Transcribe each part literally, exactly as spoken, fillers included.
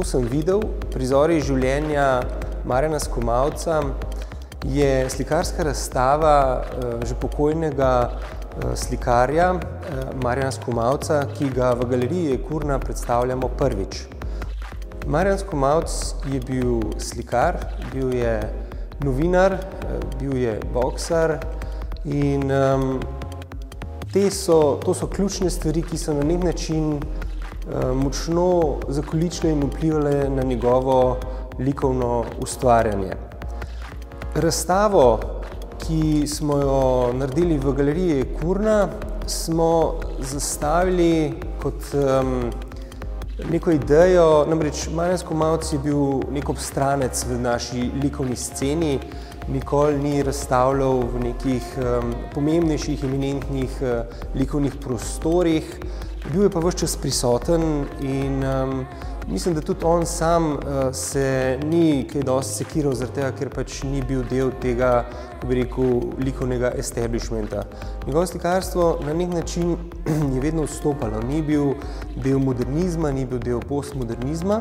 sem videl, prizori življenja Marjana Skomavca, je slikarska razstava že pokojnega slikarja Marjana Skomavca, ki ga v galeriji Ekurna predstavljamo prvič. Marjan Skomavc je bil slikar, bil je novinar, bil je boksar in um, te so, to so ključne stvari, ki so na nek način um, močno zakoličile in vplivale na njegovo likovno ustvarjanje. Razstavo, ki smo jo naredili v galeriji Ekurna, smo zastavili kot um, neko idejo, namreč Marjan Skomavc je bil nek obstranec v naši likovni sceni, nikoli ni razstavljal v nekih um, pomembnejših, eminentnih uh, likovnih prostorih, bil je pa ves čas prisoten in um, mislim, da tudi on sam uh, se ni kaj dosti sekiral zaradi tega, ker pač ni bil del tega, kako bi rekel, likovnega establishmenta. Njegovo slikarstvo na nek način je vedno vstopalo, ni bil del modernizma, ni bil del postmodernizma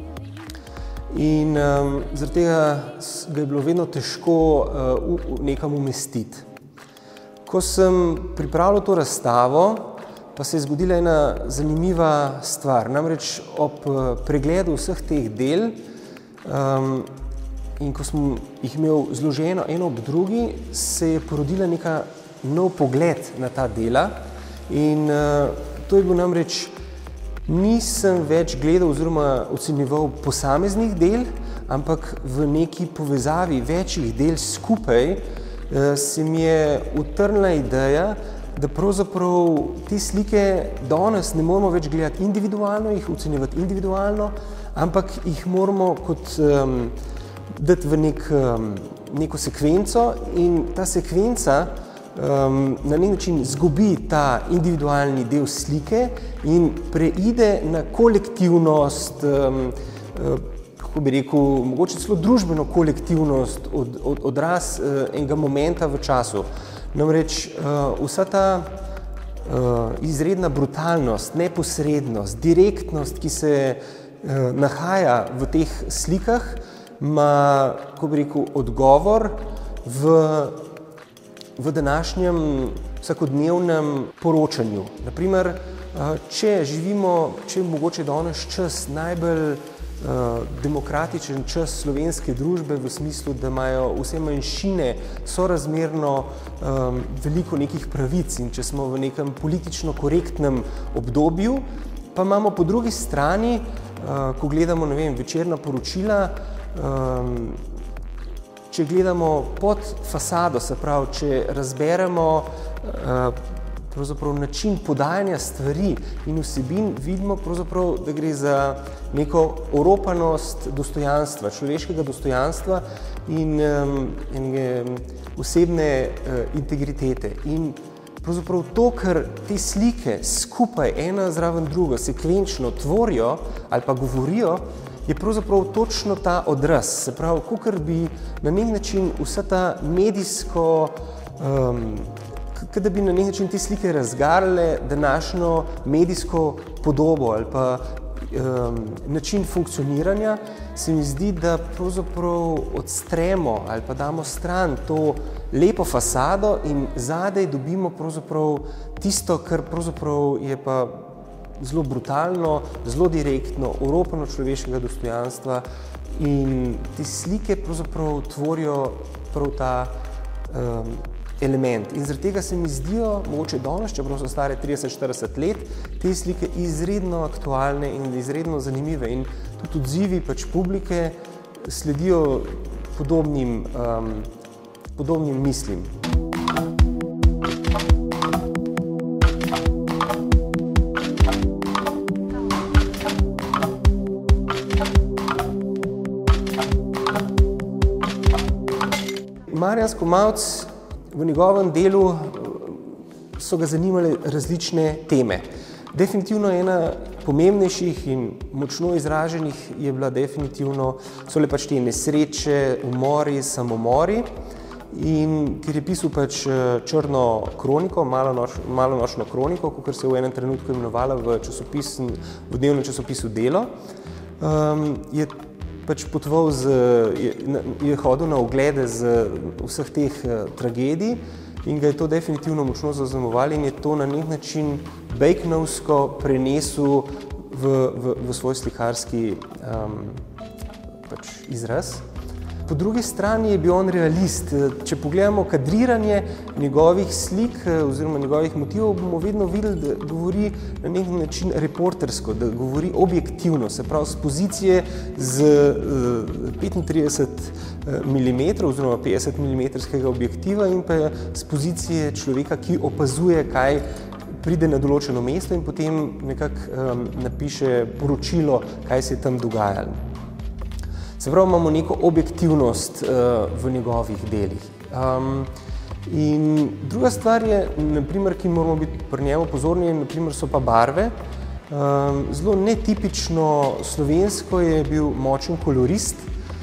in um, zaradi tega ga je bilo vedno težko uh, nekam umestiti. Ko sem pripravljal to razstavo, pa se je zgodila ena zanimiva stvar. Namreč ob pregledu vseh teh del um, in ko sem jih imel zloženo eno ob drugi, se je porodila neka nov pogled na ta dela in uh, to je bil namreč, nisem več gledal oziroma ocenjeval posameznih del, ampak v neki povezavi večjih del skupaj uh, se mi je utrnila ideja, da pravzaprav te slike danes ne moramo več gledati individualno, jih ocenjevati individualno, ampak jih moramo kot um, dati v nek, um, neko sekvenco in ta sekvenca um, na nek način zgubi ta individualni del slike in preide na kolektivnost, um, kako bi rekel, mogoče celo družbeno kolektivnost, od, od, odraz uh, enega momenta v času. Namreč uh, vsa ta uh, izredna brutalnost, neposrednost, direktnost, ki se uh, nahaja v teh slikah, ima, kako bi rekel, odgovor v, v današnjem vsakodnevnem poročanju. Naprimer, uh, če živimo, če je mogoče danes čas najbolj demokratičen čas slovenske družbe v smislu, da imajo vse manjšine sorazmerno um, veliko nekih pravic in če smo v nekem politično korektnem obdobju, pa imamo po drugi strani, uh, ko gledamo, ne vem, večerna poročila, um, če gledamo pod fasado, se pravi, če razberemo uh, pravzaprav način podajanja stvari in vsebin, vidimo pravzaprav, da gre za neko oropanost dostojanstva, človeškega dostojanstva in um, ene osebne uh, integritete. In pravzaprav to, kar te slike skupaj ena zraven drugo sekvenčno tvorijo ali pa govorijo, je pravzaprav točno ta odraz. Se pravi, kakor bi na nek način vsa ta medijsko um, da bi na nek način te slike razgarale današnjo medijsko podobo ali pa um, način funkcioniranja, se mi zdi, da pravzaprav odstremo ali pa damo stran to lepo fasado in zadaj dobimo pravzaprav tisto, kar pravzaprav je pa zelo brutalno, zelo direktno, oropano človeškega dostojanstva in te slike pravzaprav tvorijo prav ta um, element. In zaradi tega se mi zdijo, mogoče danes, čeprav so stare trideset štirideset let, te slike izredno aktualne in izredno zanimive in tudi odzivi pač publike sledijo podobnim, um, podobnim mislim. Marjan Skomavc, v njegovem delu so ga zanimale različne teme. Definitivno ena pomembnejših in močno izraženih je bila definitivno, so le pač te nesreče, umori, samomori. In ker je pisal pač črno kroniko, malonoč, malonočno kroniko, kakor se je v enem trenutku imenovala v, časopis, v dnevnem časopisu Delo, um, je pač potoval, z, je, je hodil na oglede z vseh teh uh, tragedij in ga je to definitivno močno zaznamovalo in je to na nek način bakenovsko prenesel v, v, v svoj slikarski um, pač izraz. Po drugi strani je bil on realist. Če pogledamo kadriranje njegovih slik oziroma njegovih motivov, bomo vedno videli, da govori na nek način reportersko, da govori objektivno, se pravi z pozicije z petintrideset milimetrov oziroma petdeset milimetrskega objektiva in pa z pozicije človeka, ki opazuje, kaj pride na določeno mesto in potem nekako um, napiše poročilo, kaj se je tam dogajalo. Se pravi, imamo neko objektivnost uh, v njegovih delih. Um, in druga stvar je, naprimer, ki moramo biti pri njemu pozorni, naprimer, so pa barve. Um, zelo netipično slovensko je bil močen kolorist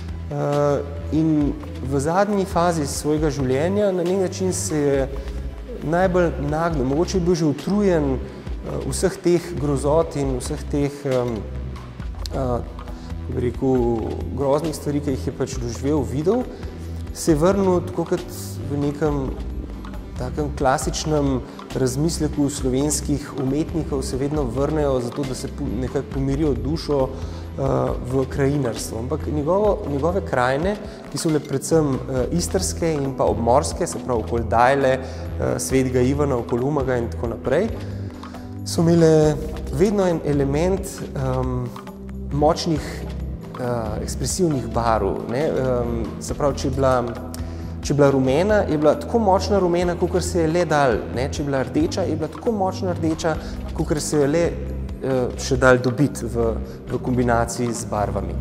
uh, in v zadnji fazi svojega življenja na nek način se je najbolj nagnil. Mogoče je bil že utrujen uh, vseh teh grozot in vseh teh um, uh, bi rekel, groznih stvari, ki jih je pač doživel, videl, se je vrnil tako kot v nekem takem klasičnem razmisleku slovenskih umetnikov se vedno vrnejo zato, da se nekako pomirijo dušo uh, v krajinarstvo. Ampak njegovo, njegove krajine, ki so bile predvsem uh, istrske in pa obmorske, se pravi okoli Dajle, uh, Svetega Ivana, okoli Umaga in tako naprej, so imele vedno en element um, močnih Uh, ekspresivnih barv. Ne? Um, se pravi, če je, bila, če je bila rumena, je bila tako močna rumena, kakor se je le dal. Ne? Če je bila rdeča, je bila tako močna rdeča, kakor se je le uh, še dal dobiti v, v kombinaciji z barvami.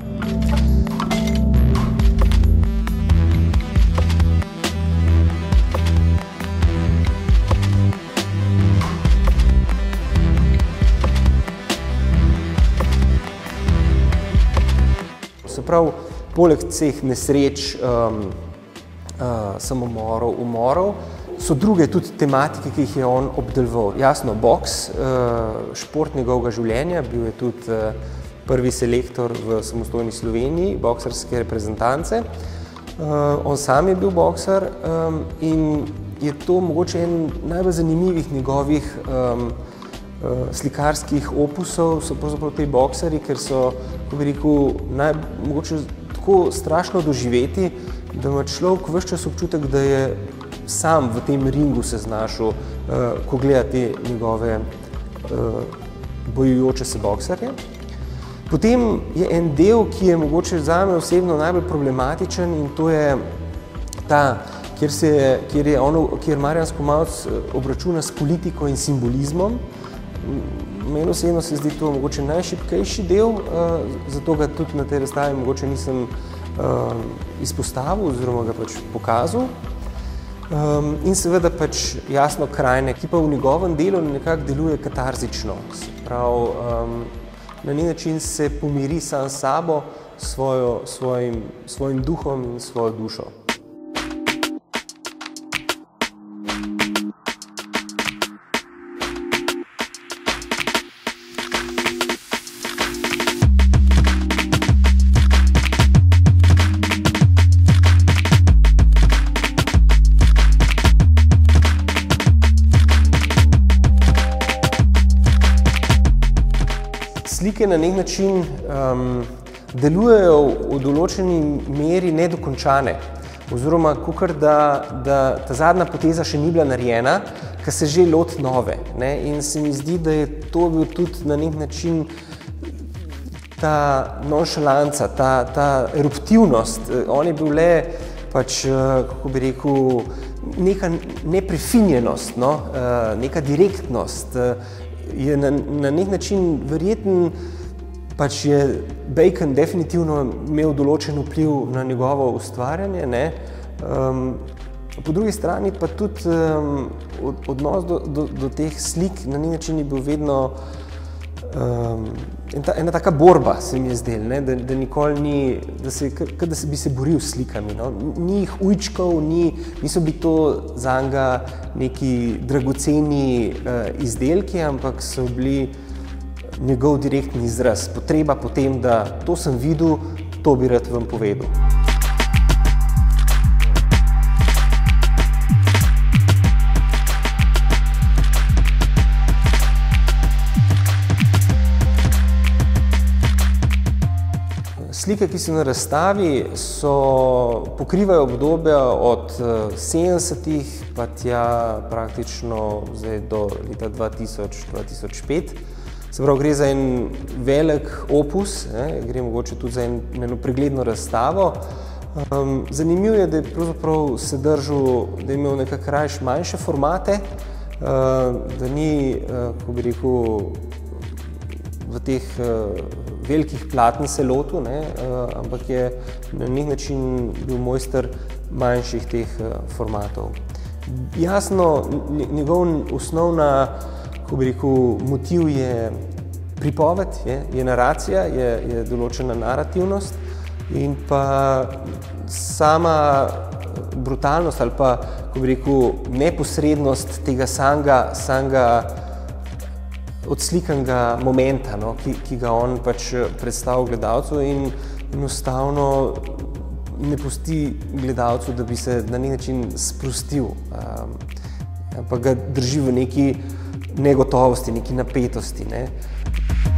Prav, poleg vseh nesreč, um, uh, samomorov, umorov, so druge tudi tematike, ki jih je on obdeloval. Jasno, boks, uh, šport njegovega življenja, bil je tudi uh, prvi selektor v samostojni Sloveniji, boksarske reprezentance. Uh, on sam je bil boksar um, in je to mogoče en najbolj zanimivih njegovih um, uh, slikarskih opusov, so pravzaprav te boksari, ker so, ko bi rekel, naj, mogoče tako strašno doživeti, da ima človek ves čas občutek, da je sam v tem ringu se znašel, uh, ko gleda te njegove uh, bojujoče se boksarje. Potem je en del, ki je mogoče zame osebno najbolj problematičen in to je ta, kjer, se, kjer, je ono, kjer Marjan Skomalc obračuna s politiko in simbolizmom. Meni osebno se zdi to mogoče najšibkejši del, uh, zato ga tudi na tej razstavi mogoče nisem uh, izpostavil oziroma ga pač pokazal. Um, in seveda pač jasno krajine, ki pa v njegovem delu nekako deluje katarzično. Se pravi, um, na neki način se pomiri sam s sabo, svojo, svojim, svojim duhom in svojo dušo. Slike na nek način um, delujejo v določeni meri nedokončane, oziroma kakor da, da ta zadnja poteza še ni bila narejena, ker se že loti nove. Ne? In se mi zdi, da je to bil tudi na nek način ta nonšalanca, ta, ta eruptivnost. On je bil le, pač, kako bi rekel, neka neprefinjenost, no? Neka direktnost. Je na, na nek način verjeten, pač je Bacon definitivno imel določen vpliv na njegovo ustvarjanje, ne? Um, po drugi strani pa tudi um, odnos do, do, do teh slik na nek način je bil vedno um, ena, ena taka borba, se mi je zdel, ne? Da, da nikoli ni, da se, da se bi se boril s slikami, no? Ni jih ujčkov, ni, niso bili to zanga neki dragoceni uh, izdelki, ampak so bili njegov direktni izraz, potreba po tem, da to sem videl, to bi rad vam povedal. Slike, ki so na razstavi, so, pokrivajo obdobja od sedemdesetih pa tja praktično zdaj do leta dva tisoč do dva tisoč pet. Se pravi, gre za en velik opus, ne, gre mogoče tudi za en, eno pregledno razstavo. Um, zanimivo je, da je pravzaprav se držal, da je imel nekako rajš manjše formate, uh, da ni, uh, kako bi rekel, v teh uh, velikih platen se lotil, ne, uh, ampak je na nek način bil mojster manjših teh uh, formatov. Jasno, njegov osnovna, kako bi rekel, motiv je pripoved, je, je naracija, je, je določena narativnost in pa sama brutalnost ali pa, kako bi rekel, neposrednost tega samega, samega odslikanega momenta, no, ki, ki ga on pač predstavlja gledalcu in enostavno ne pusti gledalcu, da bi se na nek način sprostil, um, ampak ga drži v neki negotovosti, neki napetosti, ne.